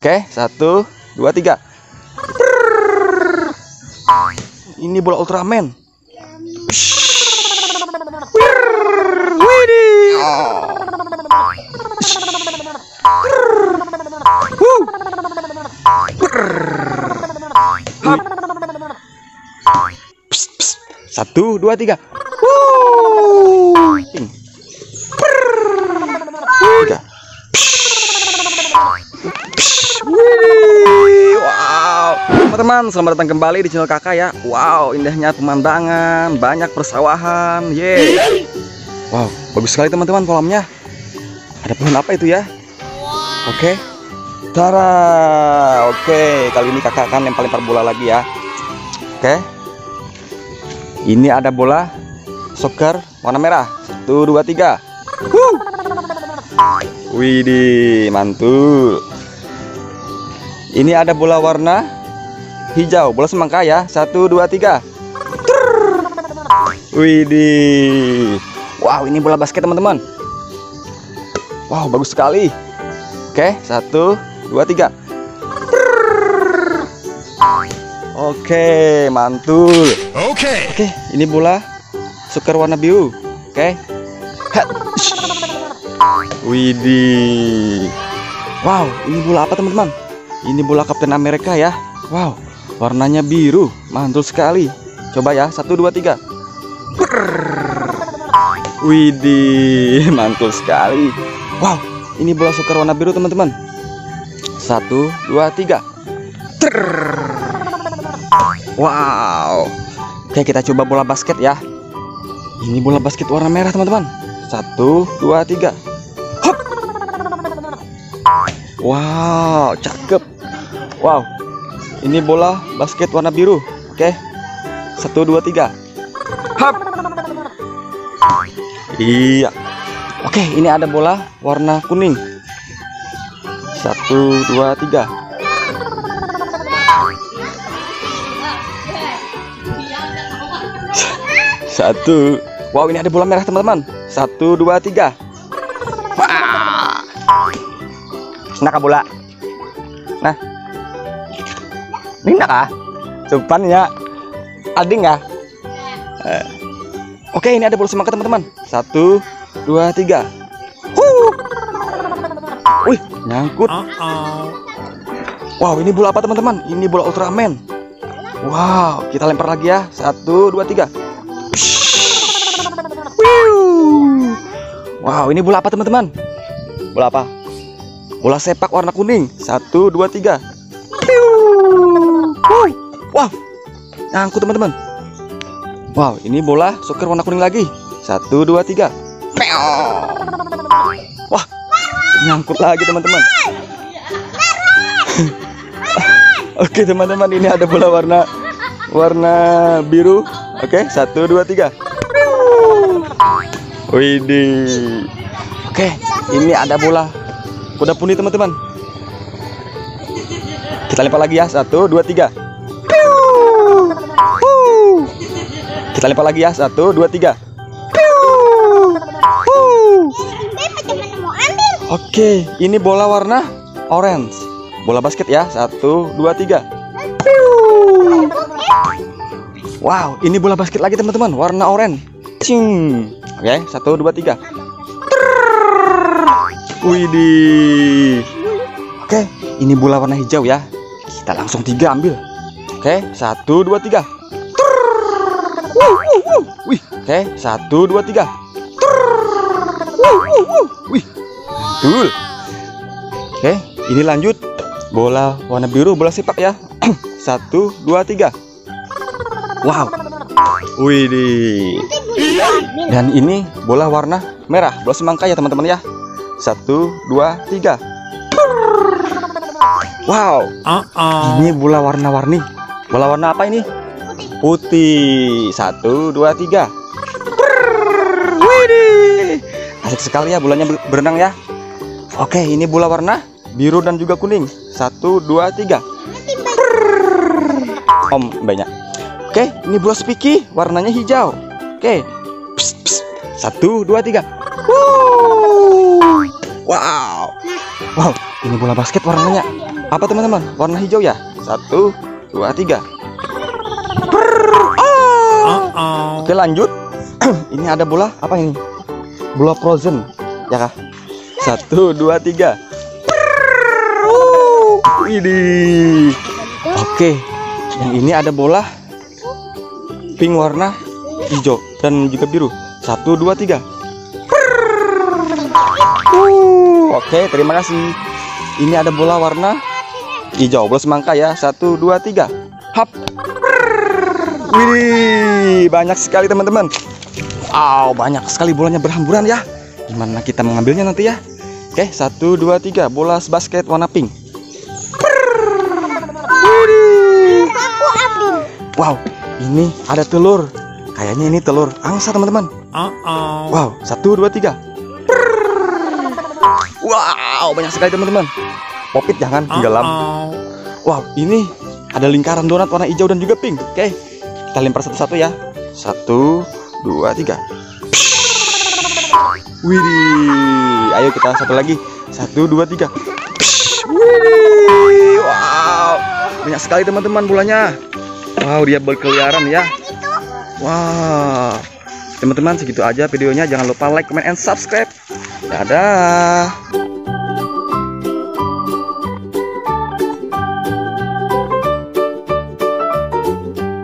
Oke, 1, 2, 3. Ini bola Ultraman. Widih. Satu, dua, tiga. Tiga. Wow, teman-teman, selamat datang kembali di channel kakak ya. Wow, indahnya pemandangan, banyak persawahan. Yeay. Wow, bagus sekali teman-teman kolamnya. Ada pohon apa itu ya? Oke. Tara. Oke, kali ini kakak akan lempar bola lagi ya. Oke. Ini ada bola soccer warna merah. 1, 2, 3. Widih, mantul. Ini ada bola warna hijau, bola semangka ya. 1, 2, 3. Widih. Wow, ini bola basket teman-teman. Wow, bagus sekali. Oke, 1, 2, 3. Oke, mantul. Oke, ini bola soccer warna biru. Oke. Widih. Wow, ini bola apa teman-teman? Ini bola Kapten Amerika ya. Wow, warnanya biru, mantul sekali. Coba ya, 1, 2, 3. Widih, mantul sekali. Wow, ini bola soccer warna biru teman-teman. 1, 2, 3. Wow. Oke, kita coba bola basket ya. Ini bola basket warna merah teman-teman. 1, 2, 3. Hop. Wow, cakep. Wow, ini bola basket warna biru. Oke, 1, 2, 3. Hop. Iya. Oke, ini ada bola warna kuning. 1, 2, 3. Satu. Wow, ini ada bola merah teman-teman. 1, 2, 3. Wah. Nah, bola. Nah. Ini kah? Cuman ya. Ading nggak? Oke, ini ada bola semangka teman-teman. 1, 2, 3. Wih, nyangkut. Wow, ini bola apa teman-teman? Ini bola Ultraman. Wow, kita lempar lagi ya. 1, 2, 3. Wow, ini bola apa teman-teman? Bola apa? Bola sepak warna kuning. 1, 2, 3. Wow, nyangkut teman-teman. Wow, ini bola soccer warna kuning lagi. 1, 2, 3. Wah, nyangkut lagi teman-teman. Oke teman-teman, ini ada bola warna biru. Oke, 1, 2, 3. Widih. Oke, ini ada bola kuda poni teman-teman. Kita lempar lagi ya. 1, 2, 3. Kita lempar lagi ya. 1, 2, 3. Oke, ini bola warna orange. Bola basket ya. 1, 2, 3. Wow, ini bola basket lagi teman-teman, warna orange. Cing. Oke, 1, 2, 3. Widih. Oke, ini bola warna hijau ya. Kita langsung 3 ambil. Oke, 1, 2, 3. Wih, oke, 1, 2, 3. Wih, mantul. Oke, ini lanjut bola warna biru, bola sepak ya. 1, 2, 3. Wow. Widih. Dan ini bola warna merah, bola semangka ya teman-teman ya. 1, 2, 3. Wow. Ini bola warna-warni. Bola warna apa ini? Putih. 1, 2, 3. Widih. Asik sekali ya bolanya berenang ya. Oke, ini bola warna biru dan juga kuning. 1, 2, 3. Banyak. Oke, ini bola spiki, warnanya hijau. Oke. 1, 2, 3. Wow. Wow, ini bola basket warnanya Apa teman-teman? Warna hijau ya. 1, 2, 3. Oke, lanjut. Ini ada bola apa ini? Bola Frozen, ya kah? 1, 2, 3. Ini. Oke, yang ini ada bola pink warna hijau dan juga biru. 1, 2, 3. Oke, terima kasih. Ini ada bola warna hijau, bola semangka ya. 1, 2, 3. Hap. Wih, banyak sekali teman-teman. Wow, banyak sekali bolanya berhamburan ya. Gimana kita mengambilnya nanti ya? Oke, 1, 2, 3. Bola basket warna pink. Wow, ini ada telur. Kayaknya ini telur angsa teman-teman. Wow, 1, 2, 3. Wow, banyak sekali teman-teman. Popit jangan tenggelam. Wow, ini ada lingkaran donat warna hijau dan juga pink. Oke, kita lempar satu-satu ya. 1, 2, 3. Widih, ayo kita satu lagi. 1, 2, 3. Widih, wow, banyak sekali teman-teman bolanya. Wow, dia berkeliaran ya. Wow, teman-teman, segitu aja videonya. Jangan lupa like, comment, and subscribe. Dadah.